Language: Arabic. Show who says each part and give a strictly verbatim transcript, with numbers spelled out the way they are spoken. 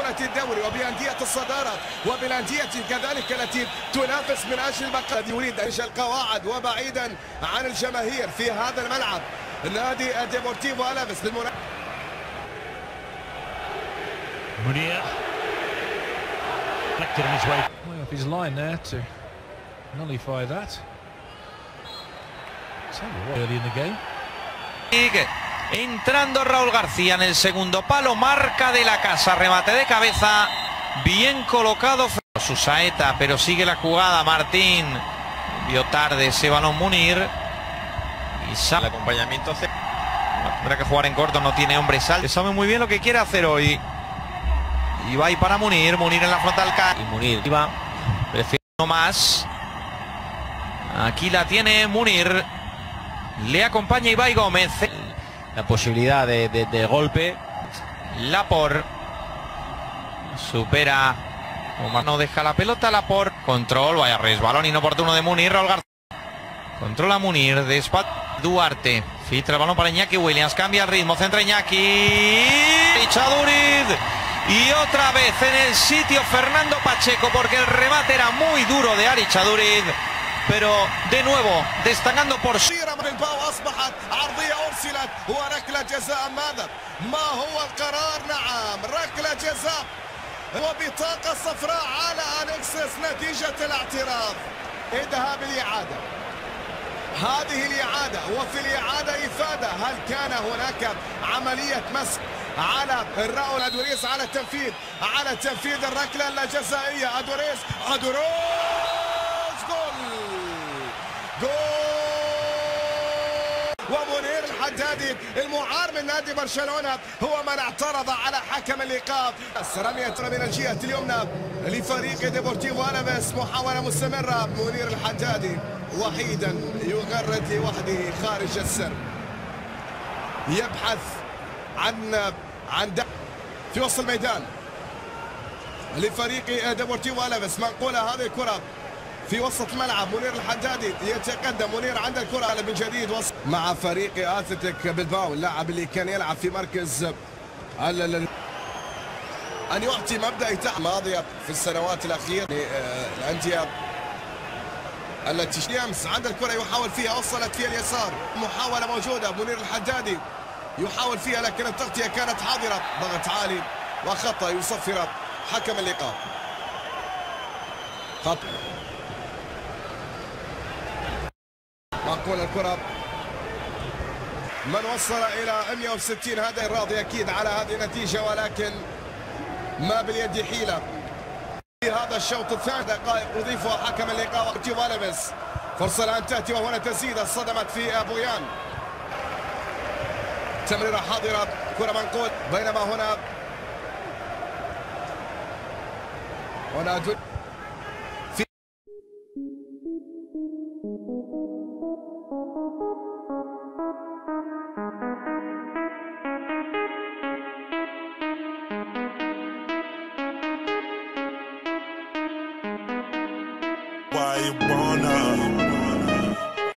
Speaker 1: بطولة الدوري وبأندية الصدارة وبالأندية كذلك التي تنافس من أجل البقاء. يريد إنشاء القواعد وبعيدا عن الجماهير في هذا الملعب. نادي ديبورتيفو ألافيس بالمناسبة.
Speaker 2: Munir collected in his way way off his line there to nullify that. Early in the game.
Speaker 3: Entrando Raúl García en el segundo palo, marca de la casa, remate de cabeza, bien colocado su saeta, pero sigue la jugada. Martín vio tarde ese balón Munir y sale el acompañamiento. Tendrá que jugar en corto, no tiene hombre sal. Sabe muy bien lo que quiere hacer hoy. Y va ahí para Munir, Munir en la frontal. Y Munir iba, prefiere no más. Aquí la tiene Munir. Le acompaña Ibai Gómez. La posibilidad de, de, de golpe. Laporte supera. Omar no deja la pelota. Laporte. Control. Vaya resbalón inoportuno de Munir. Raúl García. Controla Munir. Despacio. Duarte. Filtra el balón para Iñaki Williams. Cambia el ritmo. Centra Iñaki. Ichaduriz. Y otra vez en el sitio Fernando Pacheco, porque el remate era muy duro de Ari Chaduriz, pero de nuevo destacando por su...
Speaker 1: أصبحت عرضية أرسلت وركلة جزاء. ماذا؟ ما هو القرار؟ نعم ركلة جزاء وبطاقة صفراء على أليكسيس نتيجة الاعتراض. إذهاب الإعادة. هذه الإعادة وفي الإعادة إفادة. هل كان هناك عملية مسك على راؤول أدوريس على التنفيذ على تنفيذ الركلة الجزائية؟ أدوريس أدوريس جول جول. ومنير الحدادي المعار من نادي برشلونة هو من اعترض على حكم الإيقاف. رمية من الجهة اليمنى لفريق ديبورتيفو ألافيس. محاولة مستمرة. منير الحدادي وحيدا يغرد لوحده خارج السر، يبحث عن عن في وسط الميدان لفريق ديبورتيفو ألافيس. منقولة هذه الكرة في وسط الملعب. منير الحدادي يتقدم. منير عند الكرة من جديد وسط مع فريق أتلتيك بلباو، اللاعب اللي كان يلعب في مركز ال... أن يعطي مبدأ تحت ماضية في السنوات الأخيرة الأندية التي يمس عند الكرة يحاول فيها، وصلت فيها اليسار. محاولة موجودة. منير الحدادي يحاول فيها لكن التغطية كانت حاضرة. ضغط عالي وخطأ يصفر حكم اللقاء. خطأ. معقول الكرة من وصل إلى مئة وستين. هذا الراضي أكيد على هذه النتيجة، ولكن ما باليد حيلة. في هذا الشوط الثاني دقائق يضيفها حكم اللقاء ديبورتيفو ألافيس. فرصة الآن تأتي وهنا تسديدة صدمت في بويان. تمريرة حاضرة. كرة منقول. بينما هنا هنا في
Speaker 4: why you wanna